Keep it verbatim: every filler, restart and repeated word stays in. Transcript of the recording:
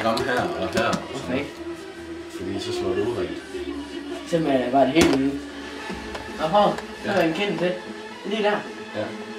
ikke ramme her og her. Og Hvorfor ikke? Fordi så slår det urent. Simpelthen var det helt ude. Nå, prøv. Der er en kendt til. Lige der. Ja.